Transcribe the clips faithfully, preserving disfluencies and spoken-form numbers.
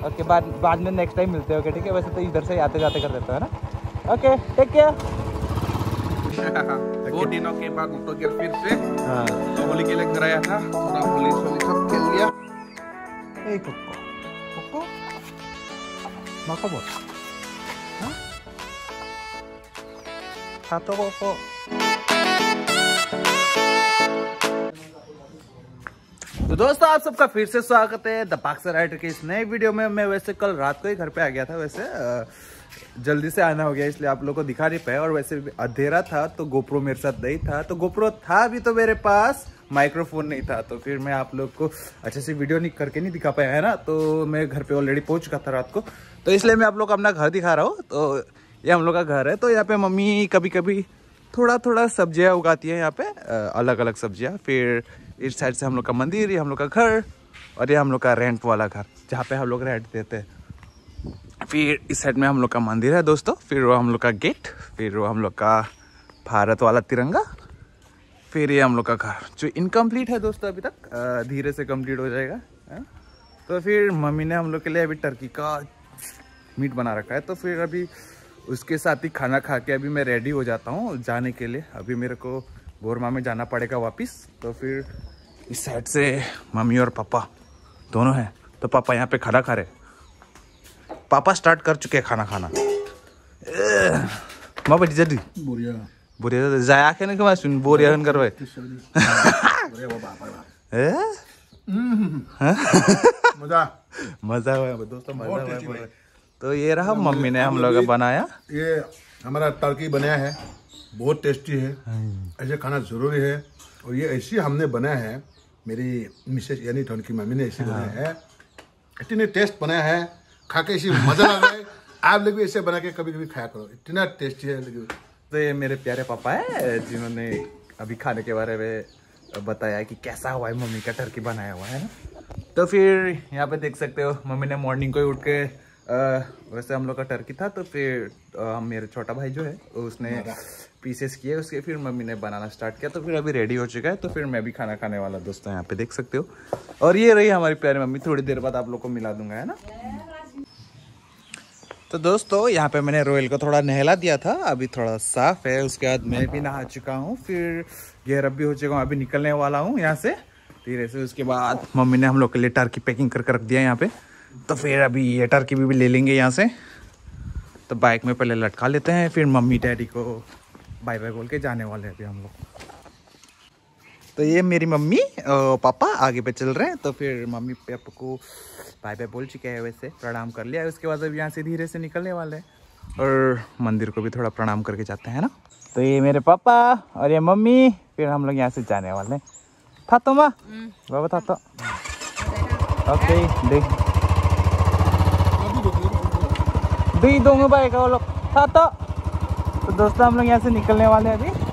Okay, बाद बाद में नेक्स्ट टाइम मिलते हो, ठीक है। वैसे तो इधर से आते जाते कर देते हो ना। Okay, take care. दो दिनों के बाद तो फिर से हाँ, तो होली के लिए घर आया था, थोड़ा होली सोली सब खेल लिया। ए कोको कोको माको बोल, हाँ खातो कोको। तो दोस्तों, आप सबका फिर से स्वागत है द बॉक्सर राइडर के इस नए वीडियो में। मैं वैसे कल रात को ही घर पे आ गया था, वैसे जल्दी से आना हो गया इसलिए आप लोगों को दिखा नहीं पाया। और वैसे भी अंधेरा था तो गोप्रो मेरे साथ नहीं था, तो गोप्रो था भी तो मेरे पास माइक्रोफोन नहीं था, तो फिर मैं आप लोग को अच्छे से वीडियो नहीं करके नहीं दिखा पाया है ना। तो मैं घर पे ऑलरेडी पहुंच चुका था रात को, तो इसलिए मैं आप लोग को अपना घर दिखा रहा हूँ। तो ये हम लोग का घर है। तो यहाँ पे मम्मी कभी कभी थोड़ा थोड़ा सब्जियाँ उगाती है यहाँ पे, अलग अलग सब्जियाँ। फिर इस साइड से हम लोग का मंदिर, ये हम लोग का घर, और ये हम लोग का रेंट वाला घर जहाँ पे हम लोग रेंट देते हैं। फिर इस साइड में हम लोग का मंदिर है दोस्तों, फिर वो हम लोग का गेट, फिर वो हम लोग का भारत वाला तिरंगा, फिर ये हम लोग का घर जो इनकम्प्लीट है दोस्तों अभी तक, धीरे से कंप्लीट हो जाएगा। है? तो फिर मम्मी ने हम लोग के लिए अभी टर्की का मीट बना रखा है, तो फिर अभी उसके साथ ही खाना खा के अभी मैं रेडी हो जाता हूँ जाने के लिए। अभी मेरे को बोरमा में जाना पड़ेगा वापस। तो फिर इस साइड से मम्मी और पापा दोनों हैं, तो पापा यहाँ पे खाना खा रहे। पापा स्टार्ट कर चुके हैं खाना खाना। माँ बड़ी जल्दी बुरिया बुरिया जाया के ना सुन बोरिया हन करवाए। मजा मजा हुआ दोस्तों, मजा हुआ। तो ये रहा मम्मी ने हम लोग का बनाया, ये हमारा टर्की बनाया है, बहुत टेस्टी है। ऐसे खाना जरूरी है, और ये ऐसी हमने बनाया है, मेरी मिसेज यानी टर्की मम्मी ने ऐसे बनाया है, इतने टेस्ट बनाया है, खा के ऐसी मजा लग रहा है। आप लोग भी ऐसे बना के कभी कभी खाया करो, इतना टेस्टी है। तो ये मेरे प्यारे पापा है जिन्होंने अभी खाने के बारे में बताया कि कैसा हुआ है मम्मी का टर्की बनाया हुआ है ना। तो फिर यहाँ पे देख सकते हो मम्मी ने मॉर्निंग को ही उठ के, आ, वैसे हम लोग का टर्की था, तो फिर आ, मेरे छोटा भाई जो है उसने पीसेस किए, उसके फिर मम्मी ने बनाना स्टार्ट किया। तो फिर अभी रेडी हो चुका है, तो फिर मैं भी खाना खाने वाला दोस्तों, यहाँ पे देख सकते हो। और ये रही हमारी प्यारी मम्मी, थोड़ी देर बाद आप लोग को मिला दूंगा, है ना। तो दोस्तों, यहाँ पे मैंने रोयल को थोड़ा नहला दिया था, अभी थोड़ा साफ है। उसके बाद मैं भी नहा चुका हूँ, फिर गेयर अप भी हो चुका हूँ, अभी निकलने वाला हूँ यहाँ से धीरे से। उसके बाद मम्मी ने हम लोग के लिए टर्की पैकिंग करके रख दिया यहाँ पे, तो फिर अभी ये टर्की भी, भी ले लेंगे यहाँ से। तो बाइक में पहले लटका लेते हैं, फिर मम्मी डैडी को बाय बाय बोल के जाने वाले हैं अभी हम लोग। तो ये मेरी मम्मी और पापा आगे पे चल रहे हैं, तो फिर मम्मी पापा को बाय बाय बोल चुके हैं, वैसे प्रणाम कर लिया है। उसके बाद अब यहाँ से धीरे से निकलने वाले हैं, और मंदिर को भी थोड़ा प्रणाम करके जाते हैं ना। तो ये मेरे पापा और ये मम्मी, फिर हम लोग यहाँ से जाने वाले हैं। था तो माँ बाबा था तो ओके देख दी दोनों भाई का वो लोग था तो। तो दोस्तों, हम लोग यहाँ से निकलने वाले हैं, अभी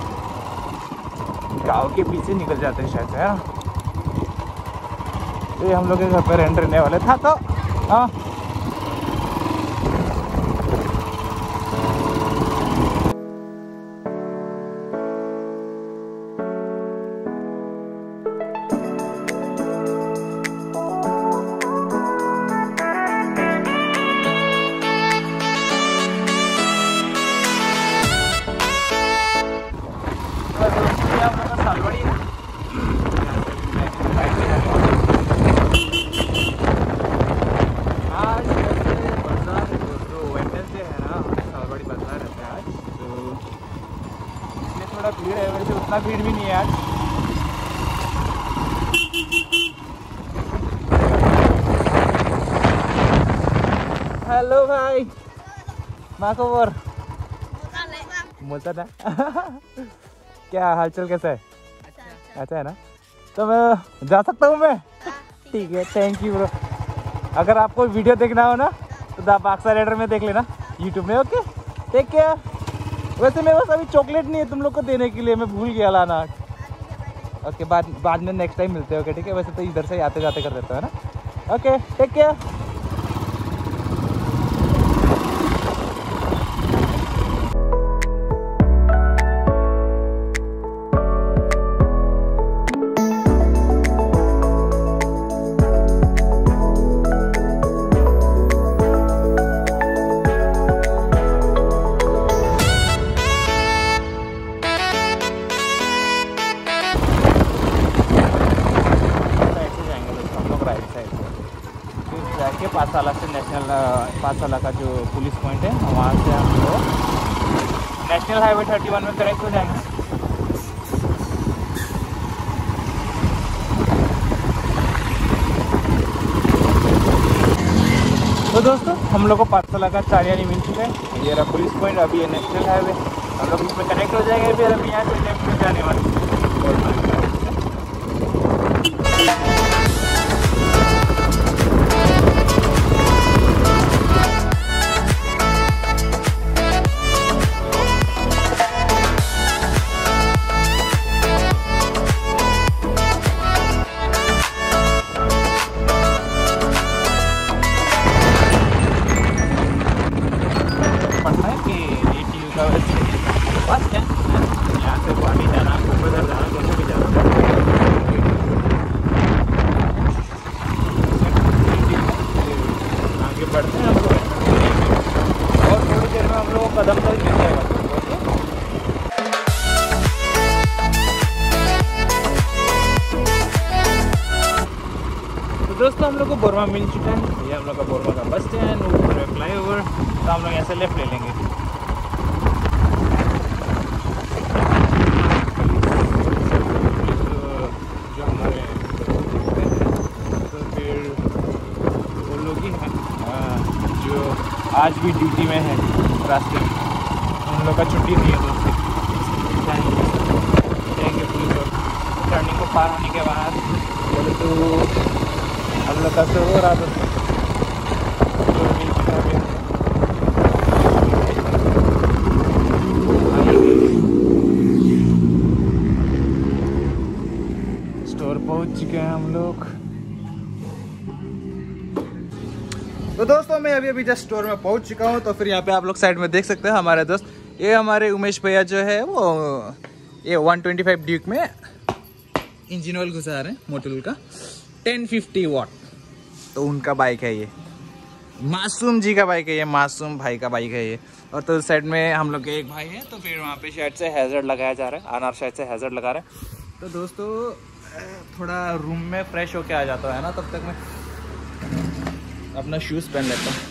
गाँव के पीछे निकल जाते हैं शायद, है ना। तो ये हम लोग के घर पर रेंट रहने वाले था तो। हाँ, भीड़ है, वैसे उतना भीड़ भी नहीं है आज। हेलो भाई, मा खबर बोलता था। क्या हालचाल, कैसा है? अच्छा है ना। तो मैं जा सकता हूँ मैं? ठीक है, थैंक यू ब्रो। अगर आपको वीडियो देखना हो ना तो द बॉक्सर राइडर में देख लेना यूट्यूब में। Okay, take care. वैसे मेरे पास अभी चॉकलेट नहीं है तुम लोग को देने के लिए, मैं भूल गया लाना। ओके, बाद बाद में नेक्स्ट टाइम मिलते हो, ठीक है। वैसे तो इधर से आते जाते कर देते हो ना। Okay, take care. के पाठशाला से नेशनल पाठशाला का जो पुलिस पॉइंट है वहाँ से हम लोग नेशनल हाईवे थर्टी वन में कनेक्ट हो जाएंगे। तो दोस्तों हम लोग को पाठशाला का चारियानी मिल चुका है। ये रहा पुलिस पॉइंट, अभी ये नेशनल हाईवे, हम लोग इसमें कनेक्ट हो जाएंगे। फिर अभी यहाँ से लेफ्ट में जाने वाले। कदम तक मिल जाएगा। तो दोस्तों हम लोग को बोरमा मिल चुका है। ये हम लोग का बोरमा का बस स्टैंड, ऊपर फ्लाई ओवर। तो हम लोग यहाँ से लेफ्ट ले लेंगे। जो हमारे तो फिर वो लोग ही हैं जो आज भी ड्यूटी में है रास्ते में। हम लोग का छुट्टी नहीं है दोस्तों, जाएंगे पुलिस और टर्निंग को पार होने के बाद बोले तो हम लोग का शो हो रहा था। स्टोर पहुंच चुके हैं हम लोग। तो दोस्तों मैं अभी अभी जस्ट स्टोर में पहुंच चुका हूं। तो फिर यहाँ पे आप लोग साइड में देख सकते हैं हमारे दोस्त, ये हमारे उमेश भैया जो है वो ये वन ट्वेंटी फाइव ड्यूक में इंजन ऑयल घुसा रहे हैं मोटूल का टेन फिफ्टी वाट। तो उनका बाइक है ये, मासूम जी का बाइक है ये, मासूम भाई का बाइक है ये। और तो साइड में हम लोग के एक भाई है। तो फिर वहाँ पे शायद से हैजर्ड लगाया जा रहा है, अनार शायद से हैजर्ड लगा रहे हैं। तो दोस्तों थोड़ा रूम में फ्रेश होके आ जाता है ना, तब तक मैं अपना शूज़ पहन लेता हूँ।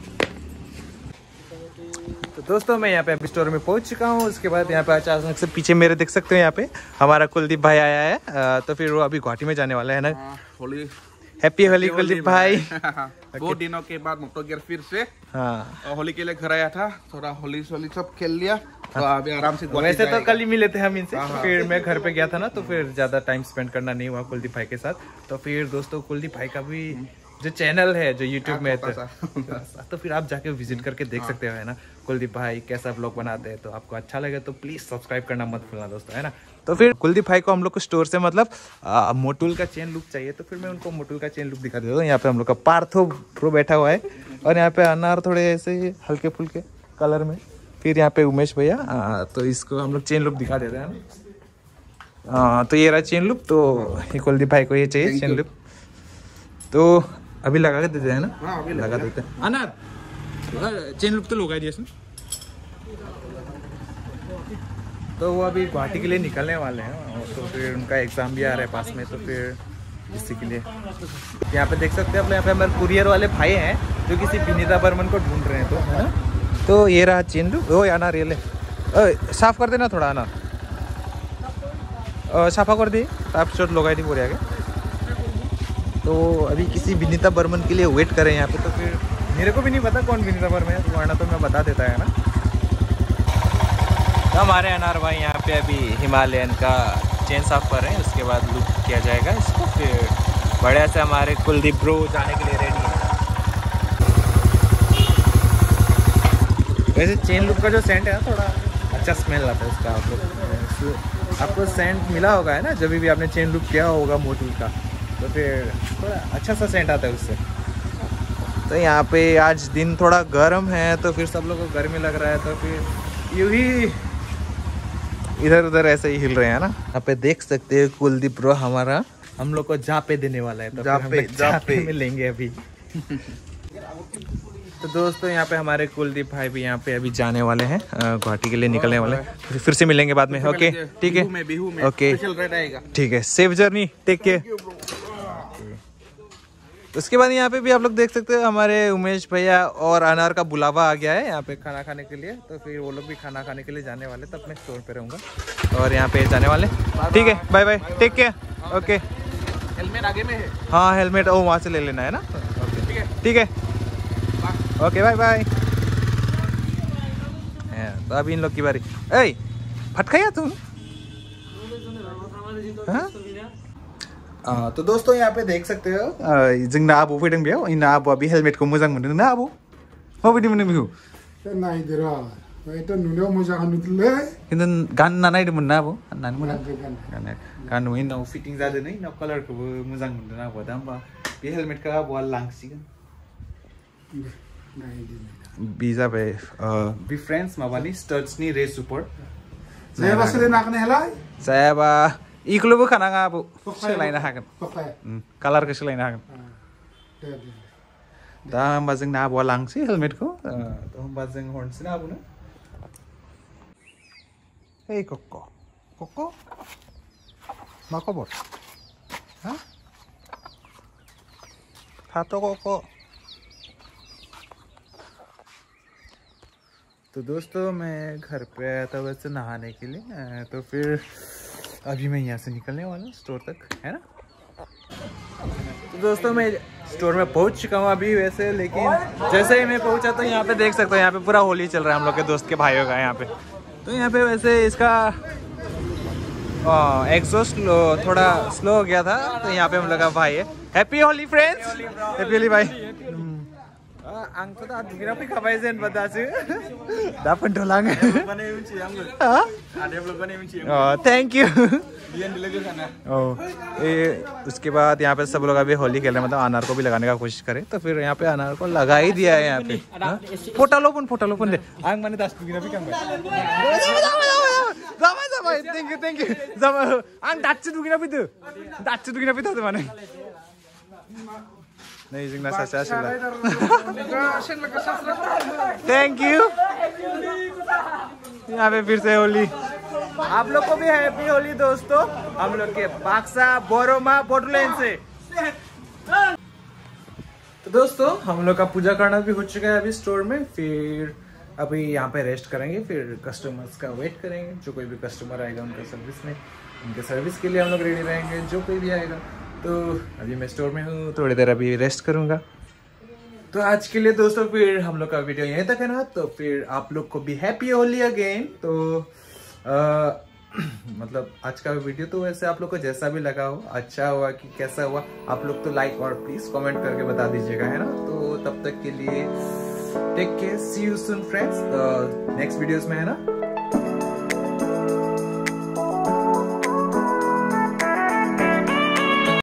तो दोस्तों मैं यहाँ पे अभी स्टोर में पहुँच चुका हूँ। उसके बाद यहाँ पे अचानक से पीछे मेरे देख सकते हो यहाँ पे हमारा कुलदीप भाई आया है। तो फिर वो अभी गुवाहाटी में जाने वाला है ना। होली हैप्पी होली कुलदीप भाई। बहुत दिनों के बाद मोटो गियर फिर से हाँ होली के लिए घर आया था, थोड़ा होली सोली सब खेल लिया। तो अभी आराम से वैसे तो कल ही मिले थे हम इनसे। फिर मैं घर पे गया था ना, तो फिर ज्यादा टाइम स्पेंड करना नहीं हुआ कुलदीप भाई के साथ। तो फिर दोस्तों कुलदीप भाई का भी जो चैनल है जो यूट्यूब में है, तो फिर आप जाके विजिट करके देख सकते हो है ना कुलदीप भाई कैसा व्लॉग बनाते हैं। तो आपको अच्छा लगे तो प्लीज सब्सक्राइब करना मत भूलना दोस्तों, है ना। तो फिर कुलदीप भाई को हम लोग को स्टोर से मतलब मोटूल का चेन लुक चाहिए। तो फिर मैं उनको मोटूल का चेन लुक दिखा देता हूँ। यहाँ पे हम लोग का पार्थो प्रो बैठा हुआ है और यहाँ पे अनार थोड़े ऐसे हल्के फुल्के कलर में। फिर यहाँ पे उमेश भैया, तो इसको हम लोग चेन लुक दिखा देते हैं ना। तो ये रहा चेन लुक। तो कुलदीप भाई को ये चाहिए चेन लुक। तो अभी लगा के देते हैं ना। हाँ, अभी लगा देते हैं। अनार चेन लुक तो लगा दिया इसने। तो वो अभी गुवाहाटी के लिए निकलने वाले हैं। तो फिर उनका एग्जाम भी आ रहा है पास में। तो फिर इसी के लिए यहाँ पे देख सकते हैं अपने यहाँ पे हमारे कुरियर वाले भाई हैं जो किसी विनीता बर्मन को ढूंढ रहे हैं। तो है ना। तो ये रहा चेन लुक। ओ अनार ये ले, साफ कर देना थोड़ा अनार, साफा कर दी आप चोट लगाई थी पूरे आगे। तो अभी किसी विनीता बर्मन के लिए वेट करें यहाँ पे। तो फिर मेरे को भी नहीं पता कौन विनीता बर्मन है, वरना तो मैं बता देता है ना। तो हमारे अनार भाई यहाँ पे अभी हिमालयन का चेन साफ कर रहे हैं। उसके बाद लुक किया जाएगा इसको। फिर बढ़िया से हमारे कुलदीप ब्रो जाने के लिए रेडी है। वैसे चेन लुक का जो सेंट है ना, थोड़ा अच्छा स्मेल आता है उसका। आप लोग आपको सेंट मिला होगा है ना, जब भी आपने चेन लुक किया होगा मोटूल का, तो फिर थोड़ा अच्छा सा सेंट आता है उससे। तो यहाँ पे आज दिन थोड़ा गर्म है, तो फिर सब लोगों को गर्मी लग रहा है। तो फिर यूँ ही इधर उधर ऐसे ही हिल रहे हैं ना। यहाँ पे देख सकते हैं कुलदीप ब्रो हमारा हम लोग को जापे देने वाला है। तो जापे जापे मिलेंगे अभी। तो दोस्तों यहाँ पे हमारे कुलदीप भाई भी यहाँ पे अभी जाने वाले हैं, गुवाहाटी के लिए निकलने वाले हैं। फिर से मिलेंगे बाद में। ओके ठीक है, ओके ठीक है। Safe journey, take care. उसके बाद यहाँ पे भी आप लोग देख सकते हो हमारे उमेश भैया और अनार का बुलावा आ गया है यहाँ पे खाना खाने के लिए। तो फिर वो लोग भी खाना खाने के लिए जाने वाले, तब मैं स्टोर पे रहूँगा और यहाँ पे जाने वाले। ठीक है, bye bye, take care. Okay, helmet आगे में है। हाँ हेलमेट ओ वहाँ से ले लेना है ना। ओके ठीक है, ठीक है, ओके बाय बाय। तो अभी इन लोग की बारी। ए फट खाया तुम? हाँ तो दोस्तों यहाँ पे देख सकते हो जोंना आबौ फैदों बेयाव। इन आबौआ बे हेलमेटखौ मोजां मोनदों ना आबौ? माबायदि मोनो बेखौ? नायदोरा एटा नुनायाव मोजां नुदोंलै। खिन्थु गानना नायदोंमोन ना आबौ? गाननानै मोना? गानो इनाव फिटिं जादों नै, इनाव कालारखौबो मोजां मोनदों आबौआ। दा होमबा बे हेलमेटखौ आबौआ लांसिगोन। बे जाबाय बे फ्रेन्ड्स माबानि स्टार्सनि रे सुपर। जायाबा सोलायनो हागोन हेलाय? जायाबा इखौल' बोखानाङा आबौ, सोलायनो हागोन, कालारखौ सोलायनो हागोन। दा होमबा जोंना आबौआ लांसै हेलमेटखौ। होमबा जों हरनोसै ना आबौनो। Hey Coco, Coco, मा खबर? हाँ? थाथ' Coco। तो दोस्तों मैं घर पे आया था वैसे नहाने के लिए, तो फिर अभी मैं यहाँ से निकलने वाला हूँ स्टोर तक, है ना। तो दोस्तों मैं स्टोर में पहुँच चुका हूँ अभी वैसे, लेकिन जैसे ही मैं पहुँचा तो यहाँ पे देख सकते हो यहाँ पे पूरा होली चल रहा है हम लोग के दोस्त के भाइयों का यहाँ पे। तो यहाँ पे वैसे इसका एग्जॉस्ट थोड़ा स्लो हो गया था, तो यहाँ पे हम लोग का भाई है। Happy Holi friends, happy Holi भाई। आं तो दा दुगैना फैखाबाय जेनेबा दासो दा फोनथ'लाङो। Thank you. उसके बाद यहाँ पे सब लोग अभी होली खेल रहे हैं, मतलब अनार को भी लगाने का कोशिश करें, तो फिर यहाँ पे अनार को लगा ही दिया है यहाँ पे। फोटा लो फोन फोटा लो फोन दे आं माने दास दुगैना फैखाबाय। जाबाय जाबाय, थैंक यू थैंक यू जाबाय। आं दासो दुगैना फैदो, दासो दुगैना फैथारदो माने। नहीं जिंगना साचा शिला। Thank you. यहाँ पे फिर से होली। आप लोग को भी हैप्पी होली दोस्तों, हम लोग के बाक्सा बोरोमा बोडोलैंड से। तो दोस्तों हम लोग का पूजा करना भी हो चुका है अभी स्टोर में। फिर अभी यहाँ पे रेस्ट करेंगे, फिर कस्टमर्स का वेट करेंगे। जो कोई भी कस्टमर आएगा उनका सर्विस में, उनके सर्विस के लिए हम लोग रेडी रहेंगे, जो कोई भी आएगा। तो अभी मैं स्टोर में हूँ, थोड़ी देर अभी रेस्ट करूँगा। तो आज के लिए दोस्तों फिर हम लोग का वीडियो यहीं तक है ना। तो फिर आप लोग को भी हैप्पी होली अगेन। तो आ, मतलब आज का वीडियो तो वैसे आप लोग को जैसा भी लगा हो, अच्छा हुआ कि कैसा हुआ, आप लोग तो लाइक और प्लीज कमेंट करके बता दीजिएगा, है ना। तो तब तक के लिए take care, see you soon friends, next videos में, है ना।